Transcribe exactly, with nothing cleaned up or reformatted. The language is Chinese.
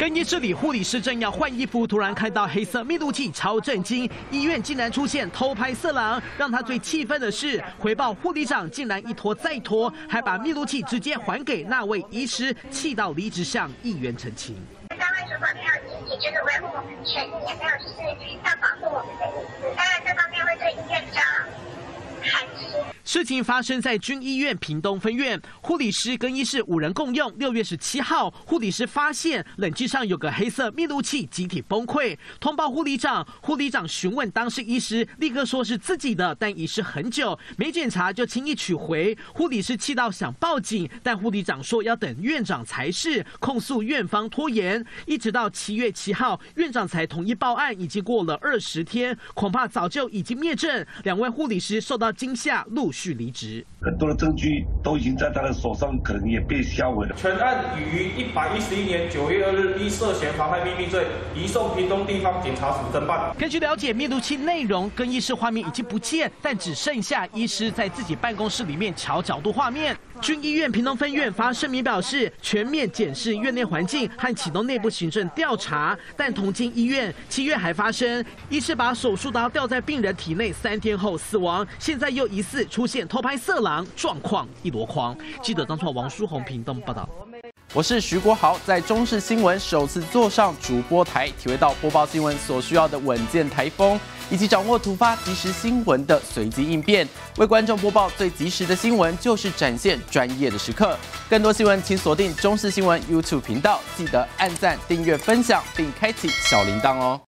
更衣室里，护理师正要换衣服，突然看到黑色密录器，超震惊！医院竟然出现偷拍色狼，让他最气愤的是，回报护理长竟然一拖再拖，还把密录器直接还给那位医师，气到离职向议员澄清。 单位主管没有积极就是维护权益，也没有就是要保护我们的隐私，当然这方面会对医院比较寒心。 事情发生在军医院屏东分院，护理师更衣室五人共用。六月十七号，护理师发现冷气上有个黑色密录器，集体崩溃，通报护理长。护理长询问当事医师，立刻说是自己的，但遗失很久，没检查就轻易取回。护理师气到想报警，但护理长说要等院长才是，控诉院方拖延。一直到七月七号，院长才同意报案，已经过了二十天，恐怕早就已经灭证。两位护理师受到惊吓，陆续离职， 很多的证据都已经在他的手上，可能也被销毁了。 全案已于一百一十一年九月二日依涉嫌妨害秘密罪移送屏东地方检察署侦办。 根据了解，密录器内容更衣室画面已经不见，但只剩下医师在自己办公室里面调角度画面。军医院屏东分院发声明表示，全面检视院内环境和启动内部行政调查。但同进医院七月还发生，医师把手术刀吊在病人体内三天后死亡，现在又疑似出现偷拍色狼，状况一箩筐。记者张创王书宏屏东报道。 我是徐国豪，在中视新闻首次坐上主播台，体会到播报新闻所需要的稳健台风，以及掌握突发即时新闻的随机应变。为观众播报最及时的新闻，就是展现专业的时刻。更多新闻，请锁定中视新闻 YouTube 频道，记得按赞、订阅、分享，并开启小铃铛哦。